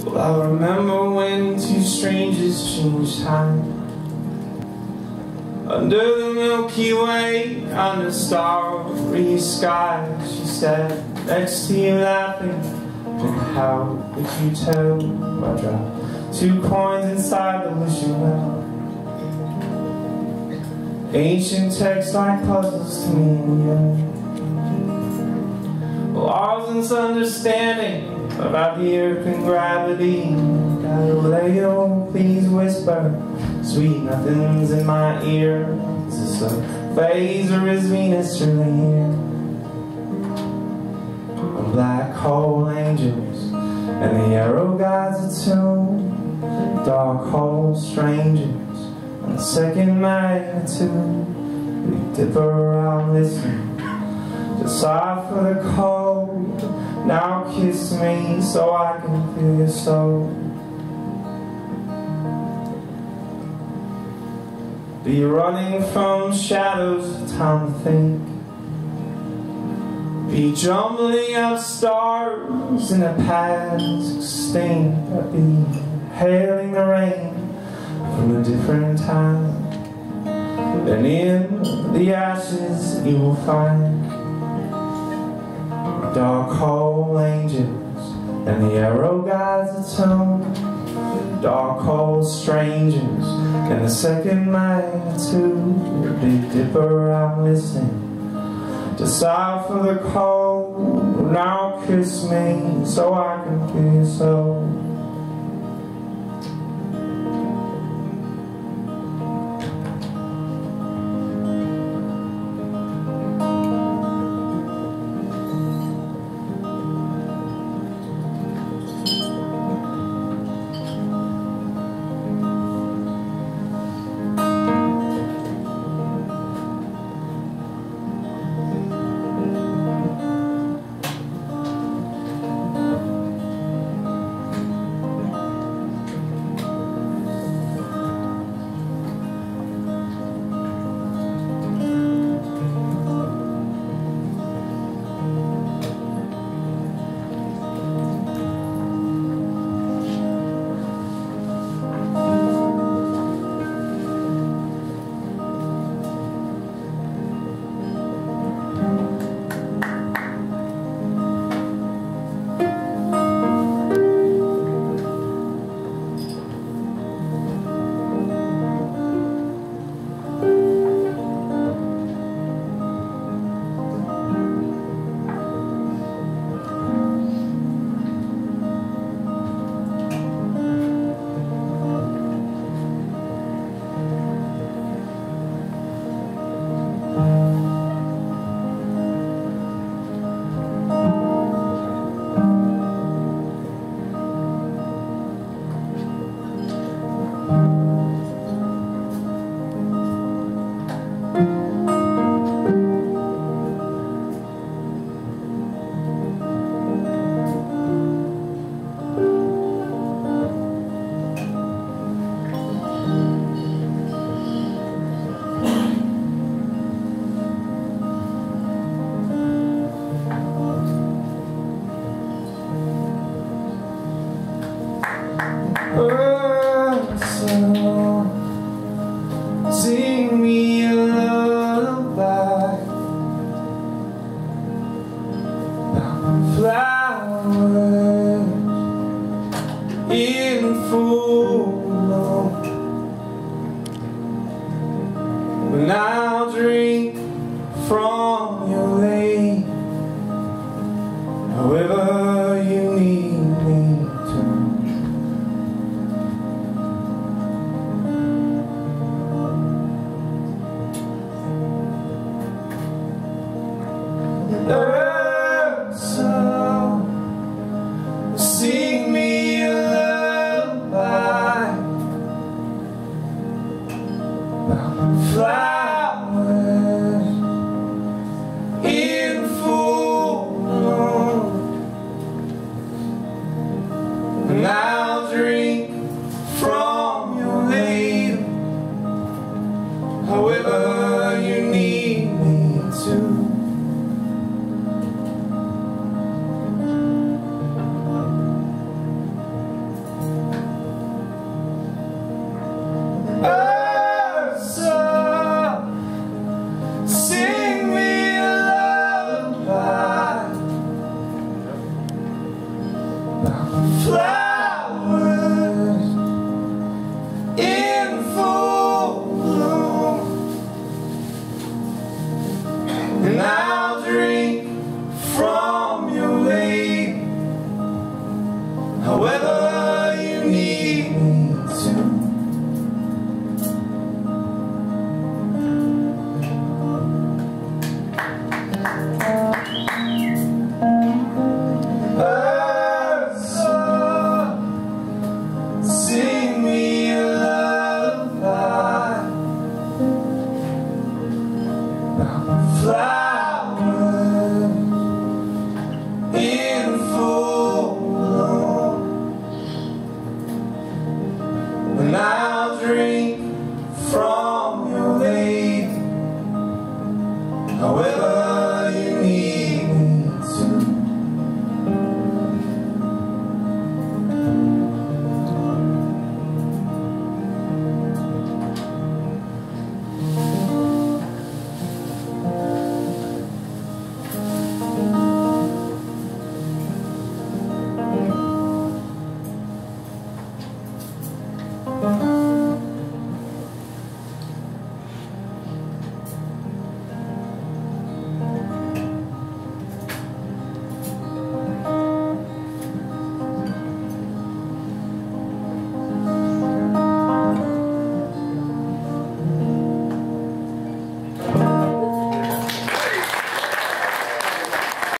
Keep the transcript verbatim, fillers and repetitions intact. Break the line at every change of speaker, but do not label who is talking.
Well, I remember when two strangers changed time under the Milky Way, under starry skies. She sat next to you laughing, and how could you tell? I dropped two coins inside the wishing well. Ancient texts like puzzles to me, yeah. Well, Arlen's understanding about the earth and gravity. Galileo, please whisper sweet nothings in my ear. Is this a phase or is Venus really here? A black hole angels and the arrow guides attuned. Dark hole strangers and the second magnitude. Big Dipper, I'll listen. Decide for the cold. Now kiss me so I can feel your soul. Be running from shadows, time to think. Be jumbling up stars in a past extinct. I'd be hailing the rain from a different time. And in the ashes you will find dark hole angels and the arrow guides attune. Dark hole strangers and the second magnitude. Big Dipper, I'm listening. Decide for the cold. Now kiss me so I can feel your soul. Oh, so sing me a lullaby about flowers in full bloom. When I'll drink from your lake, however you need me to. Oh, so sing me a lullaby about flowers in full bloom, and I'll drink from your lake, however you need me to. flowers in full bloom, and I'll drink from your lake, however